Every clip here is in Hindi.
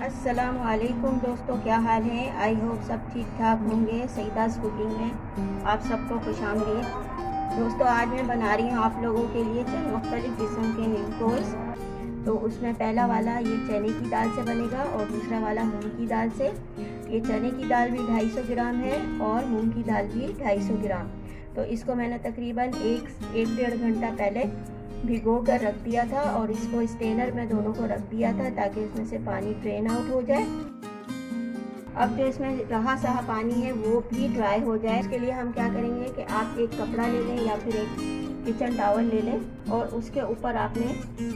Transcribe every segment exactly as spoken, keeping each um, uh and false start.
अस्सलाम वालेकुम दोस्तों, क्या हाल है। आई होप सब ठीक ठाक होंगे। सईदास कुकिंग में आप सबको खुशामदीद। दोस्तों, आज मैं बना रही हूँ आप लोगों के लिए चंद मुख्तलिफ़ किस्म के न्यूडल्स। तो उसमें पहला वाला ये चने की दाल से बनेगा और दूसरा वाला मूंग की दाल से। ये चने की दाल भी ढाई सौ ग्राम है और मूंग की दाल भी ढाई सौ ग्राम। तो इसको मैंने तकरीबन एक एक डेढ़ घंटा पहले भिगो कर रख दिया था और इसको स्ट्रेनर में दोनों को रख दिया था ताकि इसमें से पानी ड्रेन आउट हो जाए। अब जो इसमें रहा सहा पानी है वो भी ड्राई हो जाए। इसके लिए हम क्या करेंगे कि आप एक कपड़ा ले लें या फिर एक किचन टॉवल ले लें और उसके ऊपर आपने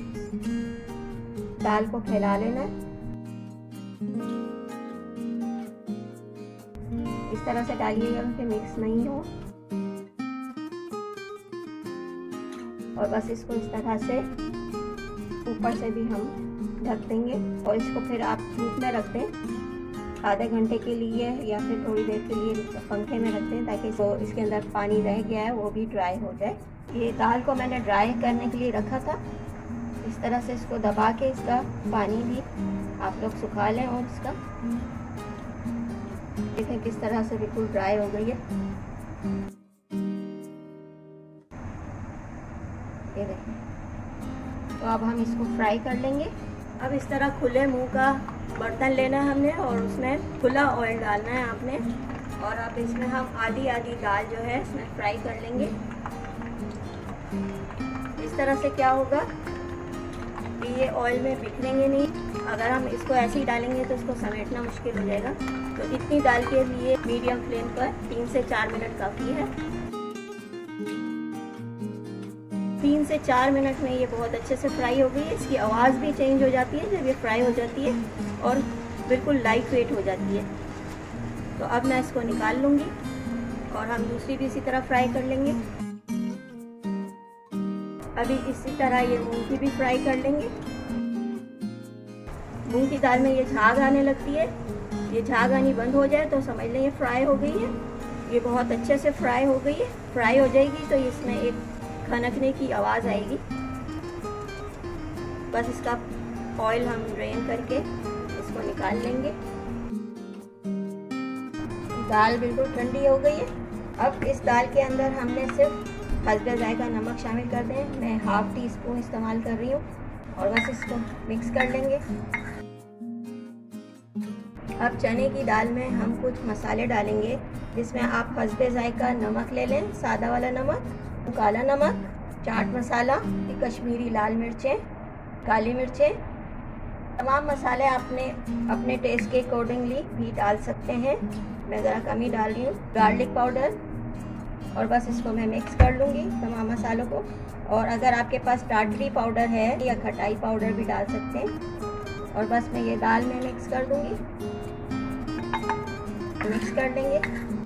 दाल को फैला लेना। इस तरह से डालिएगा कि मिक्स नहीं हो और बस इसको इस तरह से ऊपर से भी हम ढक देंगे और इसको फिर आप धूप में रख दें आधे घंटे के लिए या फिर थोड़ी देर के लिए पंखे में रख दें ताकि इसको इसके अंदर पानी रह गया है वो भी ड्राई हो जाए। ये दाल को मैंने ड्राई करने के लिए रखा था। इस तरह से इसको दबा के इसका पानी भी आप लोग सुखा लें और इसका देखें किस तरह से बिल्कुल ड्राई हो गई है। ये देखें। तो अब हम इसको फ्राई कर लेंगे। अब इस तरह खुले मुंह का बर्तन लेना है हमने और उसमें खुला ऑयल डालना है आपने और अब इसमें हम आधी आधी दाल जो है इसमें फ्राई कर लेंगे। इस तरह से क्या होगा कि ये ऑयल में बिखरेंगे नहीं। अगर हम इसको ऐसे ही डालेंगे तो इसको समेटना मुश्किल हो जाएगा। तो इतनी दाल के लिए मीडियम फ्लेम पर तीन से चार मिनट काफ़ी है। तीन से चार मिनट में ये बहुत अच्छे से फ्राई हो गई है। इसकी आवाज़ भी चेंज हो जाती है जब ये फ्राई हो जाती है और बिल्कुल लाइट वेट हो जाती है। तो अब मैं इसको निकाल लूँगी और हम दूसरी भी इसी तरह फ्राई कर लेंगे। अभी इसी तरह ये मूंग की भी फ्राई कर लेंगे। मूंग की दाल में ये झाग आने लगती है। ये झाग आनी बंद हो जाए तो समझ लें ये फ्राई हो गई है। ये बहुत अच्छे से फ्राई हो गई है। फ्राई हो जाएगी तो इसमें एक खनकने की आवाज़ आएगी। बस इसका ऑयल हम ड्रेन करके इसको निकाल लेंगे। दाल बिल्कुल ठंडी हो गई है। अब इस दाल के अंदर हमने सिर्फ हल्का जायका नमक शामिल कर दें। मैं हाफ टी स्पून इस्तेमाल कर रही हूँ और बस इसको मिक्स कर लेंगे। अब चने की दाल में हम कुछ मसाले डालेंगे जिसमें आप हस्बे जायका नमक ले लें, सादा वाला नमक, काला नमक, चाट मसाला, कश्मीरी लाल मिर्चें, काली मिर्चें। तमाम मसाले आपने अपने टेस्ट के अकॉर्डिंगली भी डाल सकते हैं। मैं ज़रा कम ही डाल रही हूँ। गार्लिक पाउडर और बस इसको मैं मिक्स कर लूँगी तमाम मसालों को। और अगर आपके पास टाटरी पाउडर है या खटाई पाउडर भी डाल सकते हैं। और बस मैं ये दाल में मिक्स कर दूँगी। मिक्स कर लेंगे।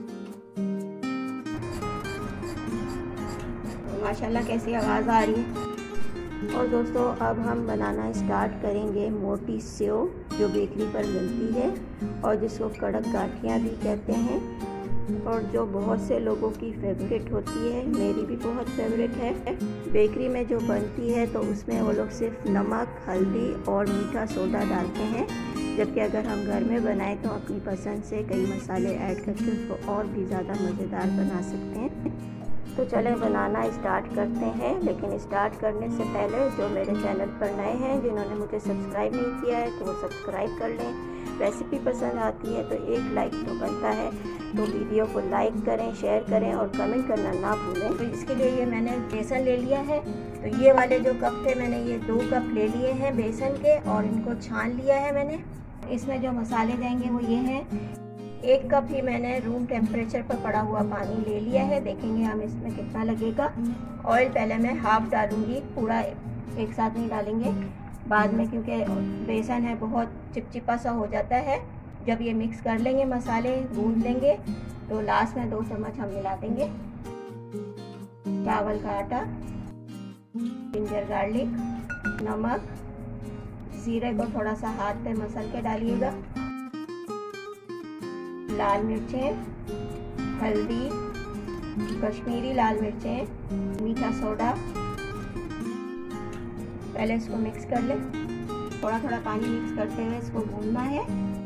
माशाल्लाह कैसी आवाज़ आ रही है। और दोस्तों, अब हम बनाना स्टार्ट करेंगे मोटी सेव जो बेकरी पर मिलती है और जिसको कड़क गाठियाँ भी कहते हैं और जो बहुत से लोगों की फेवरेट होती है। मेरी भी बहुत फेवरेट है। बेकरी में जो बनती है तो उसमें वो लोग सिर्फ नमक, हल्दी और मीठा सोडा डालते हैं, जबकि अगर हम घर में बनाएं तो अपनी पसंद से कई मसाले ऐड करके उसको और भी ज़्यादा मज़ेदार बना सकते हैं। तो चलें बनाना स्टार्ट करते हैं। लेकिन स्टार्ट करने से पहले जो मेरे चैनल पर नए हैं, जिन्होंने मुझे सब्सक्राइब नहीं किया है तो वो सब्सक्राइब कर लें। रेसिपी पसंद आती है तो एक लाइक तो बनता है। तो वीडियो को लाइक करें, शेयर करें और कमेंट करना ना भूलें। तो इसके लिए ये मैंने बेसन ले लिया है। तो ये वाले जो कप थे मैंने ये दो कप ले लिए हैं बेसन के और इनको छान लिया है मैंने। इसमें जो मसाले जाएंगे वो ये हैं। एक कप ही मैंने रूम टेम्परेचर पर पड़ा हुआ पानी ले लिया है। देखेंगे हम इसमें कितना लगेगा। ऑयल पहले मैं हाफ डालूंगी, पूरा एक साथ नहीं डालेंगे बाद में, क्योंकि बेसन है बहुत चिपचिपा सा हो जाता है। जब ये मिक्स कर लेंगे, मसाले गूंद लेंगे तो लास्ट में दो चम्मच हम मिला देंगे चावल का आटा, जिंजर गार्लिक, नमक, जीरे को थोड़ा सा हाथ पे मसल के डालिएगा, लाल मिर्चें, हल्दी, कश्मीरी लाल मिर्चें, मीठा सोडा। पहले इसको मिक्स कर लें। थोड़ा थोड़ा पानी मिक्स करते हुए इसको भूनना है।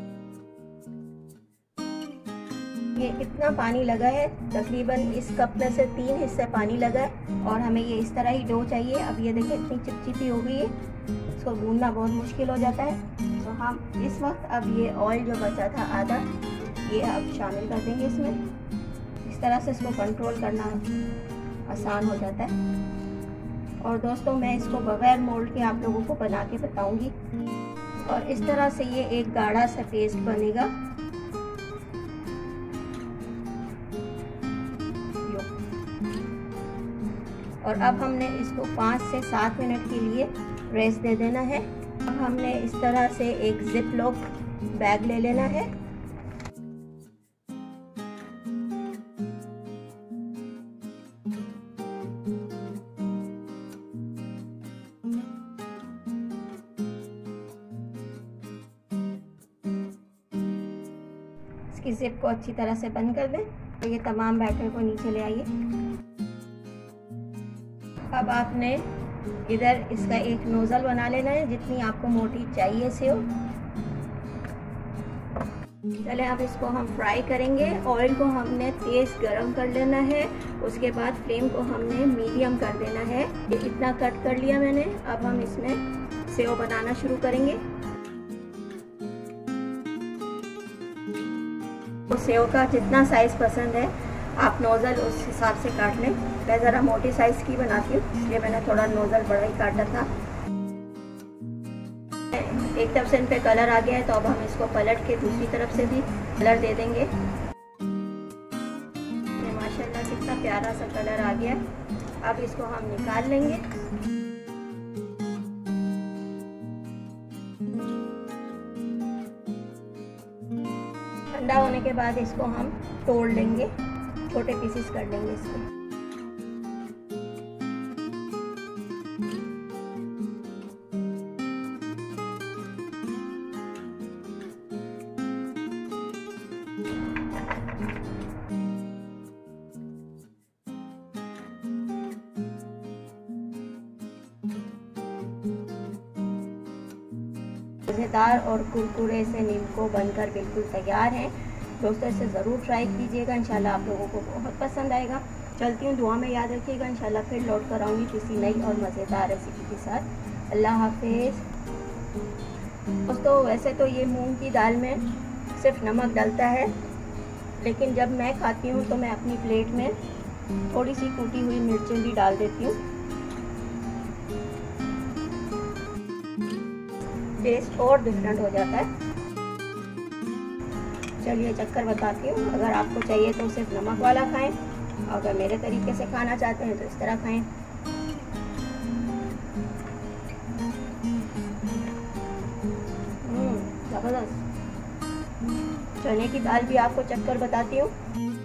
ये इतना पानी लगा है, तकरीबन इस कप में से तीन हिस्से पानी लगा है और हमें ये इस तरह ही डो चाहिए। अब ये देखिए इतनी चिपचिपी हो गई है, इसको भूनना बहुत मुश्किल हो जाता है। तो हम इस वक्त अब ये ऑयल जो बचा था आधा, ये अब शामिल कर देंगे इसमें। इस तरह से इसको कंट्रोल करना आसान हो जाता है। और दोस्तों मैं इसको बगैर मोल्ड के आप लोगों को बना के बताऊंगी। और इस तरह से ये एक गाढ़ा सा पेस्ट बनेगा। और अब हमने इसको पाँच से सात मिनट के लिए रेस्ट दे देना है। अब हमने इस तरह से एक जिप लॉक बैग ले लेना है। इसकी जिप को अच्छी तरह से बंद कर दें। तो ये तमाम बैटर को नीचे ले आइए। अब आपने इधर इसका एक नोज़ल बना लेना है, जितनी आपको मोटी चाहिए सेव। चले अब इसको हम फ्राई करेंगे। ऑयल को हमने तेज़ गरम कर लेना है, उसके बाद फ्लेम को हमने मीडियम कर देना है। ये इतना कट कर लिया मैंने। अब हम इसमें सेव बनाना शुरू करेंगे। तो सेव का जितना साइज़ पसंद है आप नोज़ल उस हिसाब से काट लें। मैं ज़रा मोटी साइज़ की बनाती हूँ, इसलिए मैंने थोड़ा नोज़ल बड़ा ही काटा था। एक तरफ से इन पे कलर आ गया है, तो अब हम इसको पलट के दूसरी तरफ से भी कलर दे देंगे। माशाल्लाह कितना प्यारा सा कलर आ गया। अब इसको हम निकाल लेंगे। ठंडा होने के बाद इसको हम तोड़ लेंगे, छोटे पीसेस कर लेंगे इसके। मज़ेदार और कुरकुरे से नींबू बनकर बिल्कुल तैयार है। दोस्तों इसे ज़रूर ट्राई कीजिएगा, इंशाल्लाह आप लोगों को बहुत पसंद आएगा। चलती हूँ, दुआ में याद रखिएगा। इंशाल्लाह फिर लौट कर आऊँगी किसी नई और मज़ेदार रेसिपी के साथ। अल्लाह हाफिज़। दोस्तों वैसे तो ये मूंग की दाल में सिर्फ नमक डलता है, लेकिन जब मैं खाती हूँ तो मैं अपनी प्लेट में थोड़ी सी कूटी हुई मिर्चें भी डाल देती हूँ। टेस्ट और डिफरेंट हो जाता है। चलिए चक्कर बताती हूँ। अगर आपको चाहिए तो सिर्फ नमक वाला खाएं, अगर मेरे तरीके से खाना चाहते हैं तो इस तरह खाएं। जबरदस्त। चने की दाल भी आपको चक्कर बताती हूँ।